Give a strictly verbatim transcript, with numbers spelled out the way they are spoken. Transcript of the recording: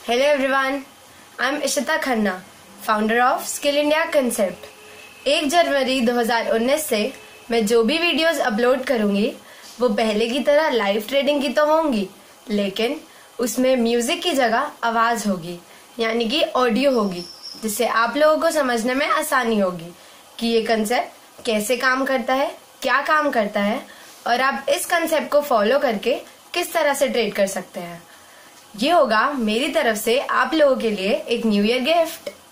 Hello everyone, I'm Ishita Khanna, founder of SkillIndiaConcept. एक जनवरी दो हज़ार उन्नीस से मैं जो भी वीडियोस अपलोड करूंगी वो पहले की तरह लाइव ट्रेडिंग की तो होंगी, लेकिन उसमें म्यूजिक की जगह आवाज होगी, यानी कि ऑडियो होगी, जिससे आप लोगों को समझने में आसानी होगी कि ये कंसेप्ट कैसे काम करता है, क्या काम करता है और आप इस कंसेप्ट को फॉलो करके किस तरह से ट्रेड कर सकते हैं। ये होगा मेरी तरफ से आप लोगों के लिए एक न्यू ईयर गिफ्ट।